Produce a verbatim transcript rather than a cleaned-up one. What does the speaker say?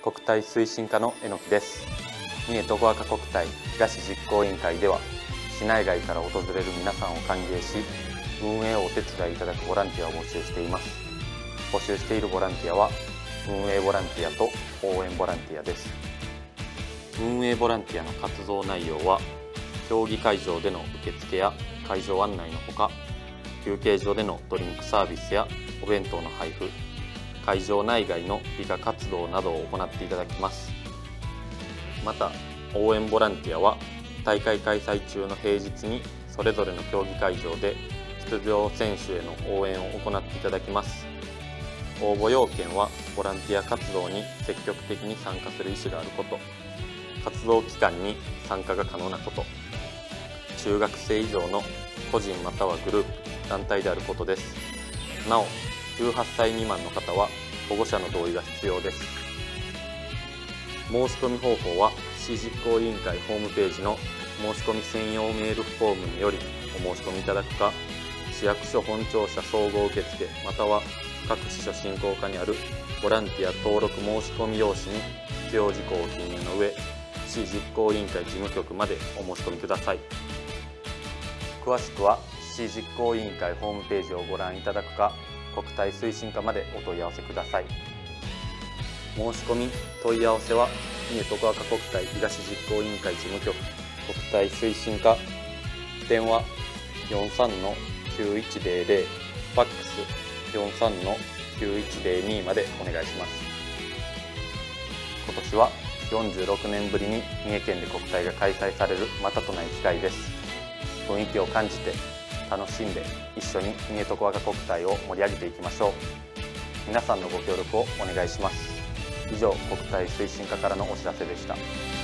国体推進課の榎木です。三重とこわか国体東実行委員会では、市内外から訪れる皆さんを歓迎し、運営をお手伝いいただくボランティアを募集しています。募集しているボランティアは、運営ボランティアと応援ボランティアです。運営ボランティアの活動内容は、競技会場での受付や会場案内のほか、休憩所でのドリンクサービスやお弁当の配布、会場内外の美化活動などを行っていただきます。また、応援ボランティアは大会開催中の平日にそれぞれの競技会場で出場選手への応援を行っていただきます。応募要件はボランティア活動に積極的に参加する意思があること、活動期間に参加が可能なこと、中学生以上の個人またはグループ、団体であることです。なお、じゅうはっさい未満の方は保護者の同意が必要です。申し込み方法は市実行委員会ホームページの申し込み専用メールフォームによりお申し込みいただくか、市役所本庁舎総合受付または各支所振興課にあるボランティア登録申し込み用紙に必要事項を記入の上、市実行委員会事務局までお申し込みください。詳しくは市実行委員会ホームページをご覧いただくか、国体推進課までお問い合わせください。申し込み問い合わせは三重とこわか国体東実行委員会事務局国体推進課、電話 よんさんのきゅういちゼロゼロ、ファックス よんさんのきゅういちゼロに までお願いします。今年はよんじゅうろくねんぶりに三重県で国体が開催されるまたとない機会です。雰囲気を感じて楽しんで一緒に三重とこわか国体を盛り上げていきましょう。皆さんのご協力をお願いします。以上、国体推進課からのお知らせでした。